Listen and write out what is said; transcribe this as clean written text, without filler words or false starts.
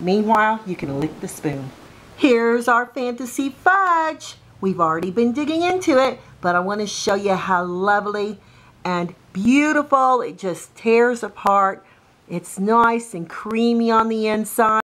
Meanwhile, you can lick the spoon. Here's our fantasy fudge. We've already been digging into it, but I want to show you how lovely and beautiful it just tears apart. It's nice and creamy on the inside.